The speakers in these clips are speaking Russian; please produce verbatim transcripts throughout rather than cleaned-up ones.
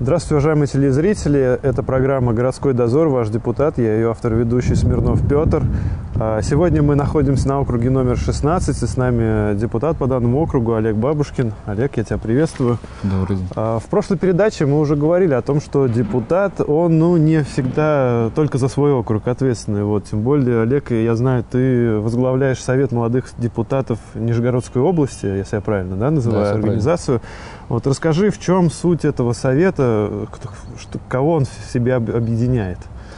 Здравствуйте, уважаемые телезрители. Это программа «Городской дозор», ваш депутат, я ее автор-ведущий Смирнов Петр. Сегодня мы находимся на округе номер шестнадцать, и с нами депутат по данному округу Олег Бабушкин. Олег, я тебя приветствую. Добрый день. В прошлой передаче мы уже говорили о том, что депутат, он ну, не всегда только за свой округ ответственный. Вот. Тем более, Олег, я знаю, ты возглавляешь Совет молодых депутатов Нижегородской области, если я правильно да, называю, да, организацию. Вот расскажи, в чем суть этого совета, что, кого он в себя объединяет?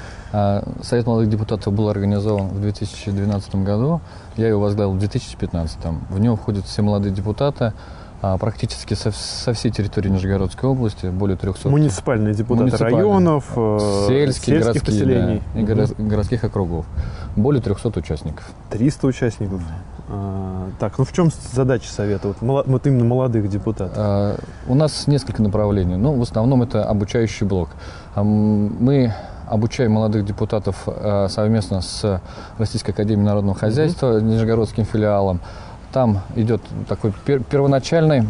Совет молодых депутатов был организован в две тысячи двенадцатом году, я его возглавил в две тысячи пятнадцатом. В него входят все молодые депутаты, практически со, со всей территории Нижегородской области, более трехсот. Муниципальные депутаты Муниципальные. районов, сельских, городских, поселений. Да, и угу. городских округов. Более трехсот участников. триста участников. А, так, ну в чем задача совета, вот, молод, вот именно молодых депутатов? А, у нас несколько направлений, но в основном это обучающий блок. А, мы обучаем молодых депутатов а, совместно с Российской академией народного хозяйства, mm-hmm. нижегородским филиалом. Там идет такой пер, первоначальный,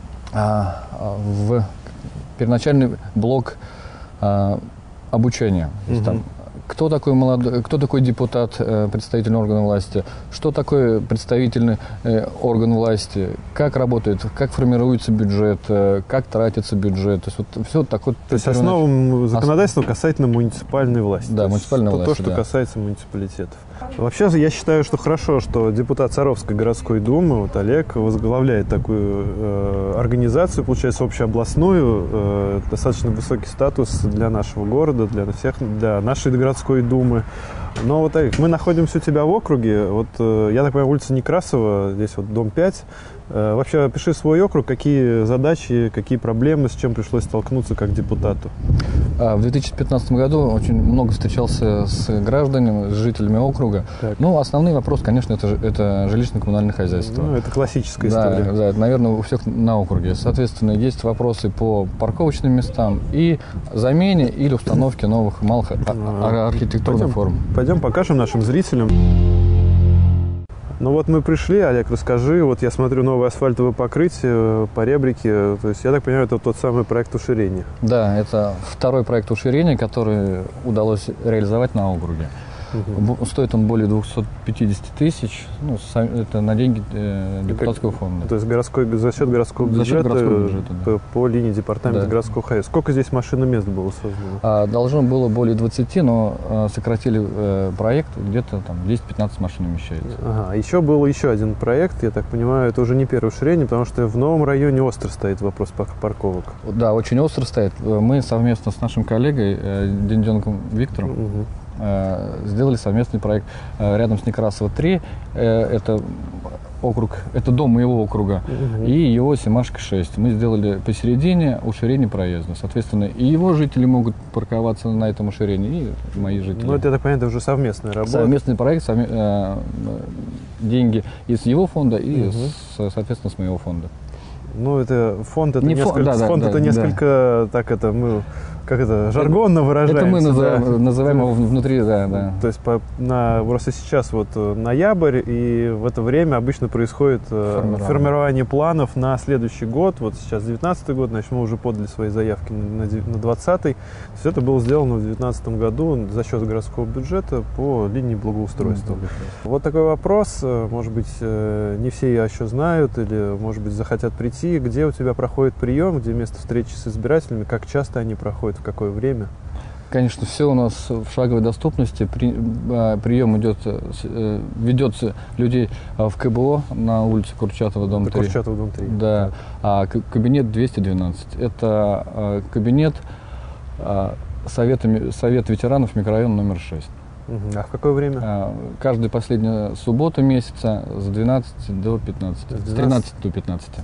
а, в, первоначальный блок а, обучения. Mm-hmm. Там, Кто такой, молодой, кто такой депутат, представительный орган власти, что такое представительный орган власти, как работает, как формируется бюджет, как тратится бюджет. То есть, вот, все такое, То есть основам законодательства касательно муниципальной власти. Да, муниципальной то, власти. То, что да. касается муниципалитетов. Вообще, я считаю, что хорошо, что депутат Саровской городской думы, вот Олег, возглавляет такую э, организацию, получается, общеобластную, э, достаточно высокий статус для нашего города, для всех, для нашей городской думы. Но вот, Олег, мы находимся у тебя в округе, вот, э, я так понимаю, улица Некрасова, здесь вот дом пять. Э, вообще, опиши свой округ, какие задачи, какие проблемы, с чем пришлось столкнуться как депутату. В две тысячи пятнадцатом году очень много встречался с гражданами, с жителями округа. Так. Ну, основной вопрос, конечно, это, это жилищно-коммунальное хозяйство. Ну, это классическая да, история. Да, это, наверное, у всех на округе. Соответственно, есть вопросы по парковочным местам и замене или установке новых малых а, архитектурных пойдем, форм. Пойдем покажем нашим зрителям. Ну вот мы пришли, Олег, расскажи, вот я смотрю новое асфальтовое покрытие по ребрике, то есть я так понимаю, это тот самый проект уширения. Да, это второй проект уширения, который удалось реализовать на округе. Угу. Стоит он более двухсот пятидесяти тысяч, ну, это на деньги э, депутатского фонда. То есть городской, за счет городского бюджета, за счет городского бюджета по, да. по линии департамента да. городского хозяйства. Сколько здесь машиномест было создано? А, должно было более двадцати, но а, сократили э, проект, где-то там десять-пятнадцать машин умещается. Ага, еще был еще один проект, я так понимаю, это уже не первое уширение, потому что в новом районе остро стоит вопрос парковок. Да, очень остро стоит. Мы совместно с нашим коллегой э, Денденком Виктором угу. сделали совместный проект рядом с Некрасово три. Это округ, это дом моего округа, угу. и его Семашко шесть. Мы сделали посередине уширение проезда. Соответственно, и его жители могут парковаться на этом уширении, и мои жители. Ну, это, я так понимаю, это уже совместная работа. Совместный проект, совме... э, деньги из его фонда и, угу. с, соответственно, с моего фонда. Ну, это фонд, это Не несколько, фонд, да, фонд да, это да, несколько, да. так это мы, как это, жаргонно выражаемся. Это мы называем, да. называем его внутри, да, да. То есть по, на, просто сейчас вот ноябрь, и в это время обычно происходит формирование, формирование планов на следующий год. Вот сейчас девятнадцатый год, значит, мы уже подали свои заявки на двадцатый. Все это было сделано в две тысячи девятнадцатом году за счет городского бюджета по линии благоустройства. Mm-hmm. Вот такой вопрос, может быть, не все ее еще знают, или, может быть, захотят прийти. Где у тебя проходит прием, где место встречи с избирателями, как часто они проходят, в какое время? Конечно, все у нас в шаговой доступности. При, прием идет, ведется людей в ка бэ о на улице Курчатова, дом три. Курчатова, дом три. Да. А кабинет двести двенадцать. Это кабинет Совета, Совет ветеранов микрорайона номер шесть. Угу. А в какое время? Каждую последнюю субботу месяца с двенадцати до пятнадцати. С, с тринадцати до пятнадцати.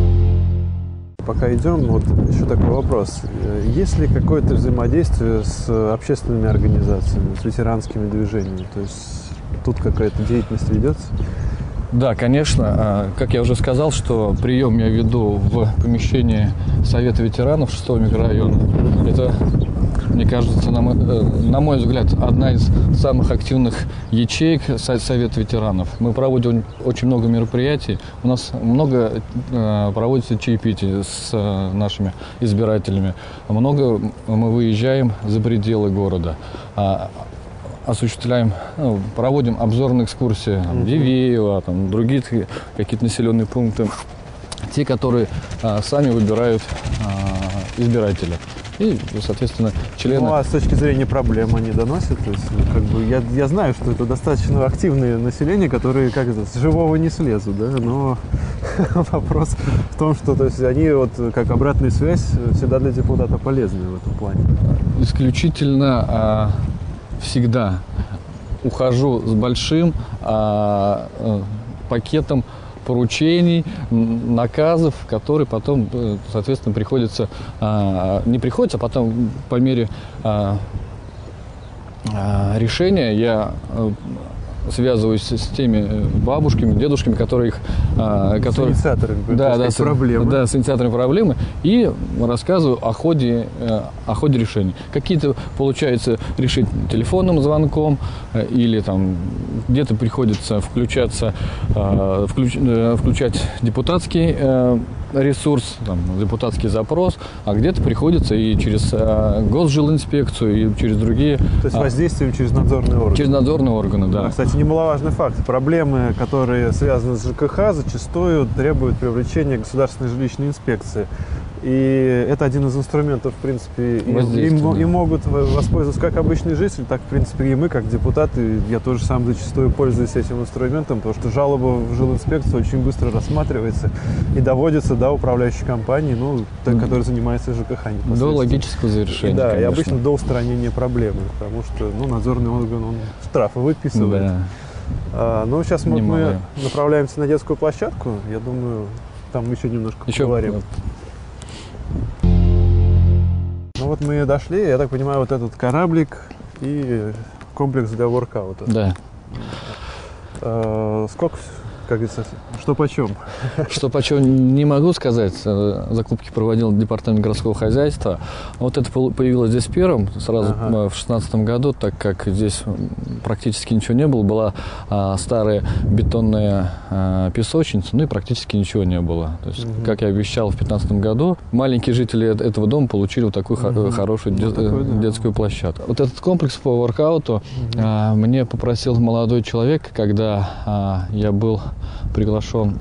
Пока идем, вот еще такой вопрос. Есть ли какое-то взаимодействие с общественными организациями, с ветеранскими движениями? То есть тут какая-то деятельность ведется? Да, конечно. Как я уже сказал, что прием я веду в помещении Совета ветеранов шестого микрорайона. Это, мне кажется, на мой, на мой взгляд, одна из самых активных ячеек Совета ветеранов. Мы проводим очень много мероприятий. У нас много проводится чаепитий с нашими избирателями. Много мы выезжаем за пределы города. Осуществляем, ну, проводим обзорные экскурсии, там, Дивеево, там, другие какие-то населенные пункты, те, которые а, сами выбирают а, избиратели. И, соответственно, члены... Ну, а с точки зрения проблем они доносят? То есть, как бы, я, я знаю, что это достаточно активное население, которые, как это, с живого не слезут, да, но вопрос в том, что, то есть, они, вот, как обратная связь, всегда для депутата полезны в этом плане. Исключительно... А... всегда ухожу с большим а, а, пакетом поручений, наказов, которые потом, соответственно, приходится, а, не приходится, а потом по мере а, а, решения я а, связываюсь с теми бабушками, дедушками, которые их... А, которые, с инициаторами, да, да, с, проблемы. Да, с инициаторами проблемы. И рассказываю о ходе, о ходе решений. Какие-то получается решить телефонным звонком, или там где-то приходится включаться, включ, включать депутатский ресурс, там, депутатский запрос, а где-то приходится и через госжилинспекцию, и через другие... То есть воздействием через надзорные органы. Через надзорные органы, да. да. Кстати, немаловажный факт. Проблемы, которые связаны с ЖКХ, зачастую требуют привлечения государственной жилищной инспекции. И это один из инструментов, в принципе, и, и, и могут воспользоваться как обычные жители, так, в принципе, и мы, как депутаты. Я тоже сам зачастую пользуюсь этим инструментом, потому что жалоба в жилинспекцию очень быстро рассматривается и доводится до управляющей компании, ну, той, которая занимается ЖКХ. До логического завершения, и, Да, конечно. И обычно до устранения проблемы, потому что, ну, надзорный орган, он штрафы выписывает. Да. А, ну, сейчас мы, мы направляемся на детскую площадку. Я думаю, там мы еще немножко еще поговорим. Ну вот мы дошли, я так понимаю, вот этот кораблик и комплекс для воркаута. Да. А, сколько, как говорится, что почем? Что почем не могу сказать. Закупки проводил департамент городского хозяйства. Вот это появилось здесь первым, сразу ага. в шестнадцатом году, так как здесь практически ничего не было. Была а, старая бетонная а, песочница, ну и практически ничего не было. То есть, угу. как я обещал в пятнадцатом году, маленькие жители этого дома получили вот такую угу. хорошую ну, де- такой, да. детскую площадку. Вот этот комплекс по воркауту угу. а, мне попросил молодой человек, когда а, я был приглашен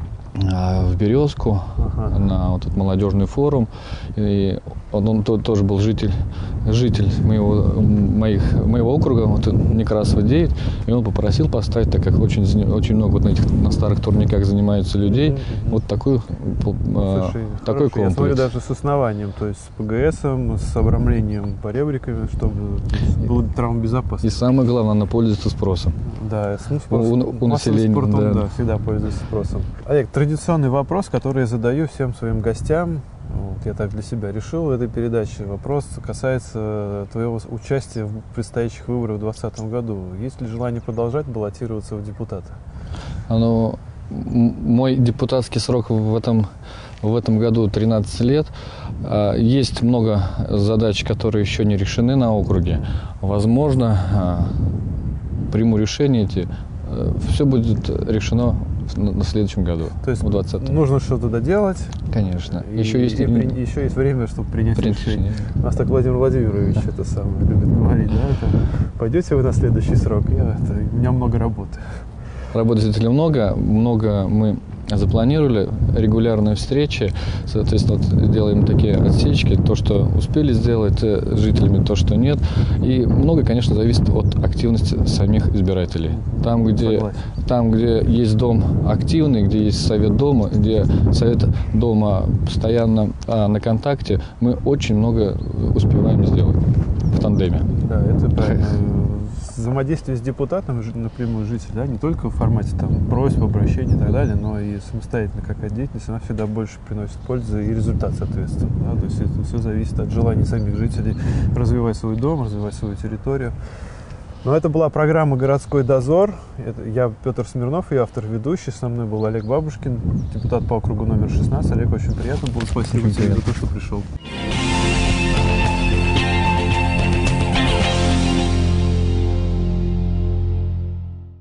в Березку ага. на вот этот молодежный форум. И он, он тоже был житель, житель моего, моих, моего округа, вот Некрасова девять, и он попросил поставить, так как очень, очень много вот на, этих, на старых турниках занимаются людей, mm-hmm. вот такой, Слушай, а, такой комплекс. Я смотрю, даже с основанием, то есть с ПГСом, с обрамлением поребриками, чтобы было травмобезопасно. И самое главное, она пользуется спросом. Да, ну, спрос, у, у населения. Спортом, да. да, всегда пользуется спросом. Олег, традиционный вопрос, который я задаю всем своим гостям, вот, я так для себя решил в этой передаче. Вопрос касается твоего участия в предстоящих выборах в двадцатом году. Есть ли желание продолжать баллотироваться в депутаты? Ну, мой депутатский срок в этом, в этом году тринадцать лет. Есть много задач, которые еще не решены на округе. Возможно, приму решение эти. Все будет решено на следующем году. То есть в двадцатом. Нужно что-то доделать. Конечно. И, еще, есть... и, и, еще есть время, чтобы принять Принять решение. решение. У нас так Владимир Владимирович да. это самое любит говорить, да? Это, пойдете вы на следующий срок? Я, это, у меня много работы. Работы действительно много. Много мы запланировали, регулярные встречи, соответственно, вот делаем такие отсечки, то, что успели сделать жителями, то, что нет. И много, конечно, зависит от активности самих избирателей. Там, где, там, где есть дом активный, где есть совет дома, где совет дома постоянно а, на контакте, мы очень много успеваем сделать в тандеме. Да, это правильно. Взаимодействие с депутатом напрямую жителя, да, не только в формате там, просьб, обращений и так далее, но и самостоятельно какая-то деятельность, она всегда больше приносит пользы и результат, соответственно. Да? То есть это все зависит от желаний самих жителей развивать свой дом, развивать свою территорию. Но это была программа «Городской дозор». Это я Петр Смирнов, ее автор-ведущий. Со мной был Олег Бабушкин, депутат по округу номер шестнадцать. Олег, очень приятно было. Спасибо тебе за то, что пришел.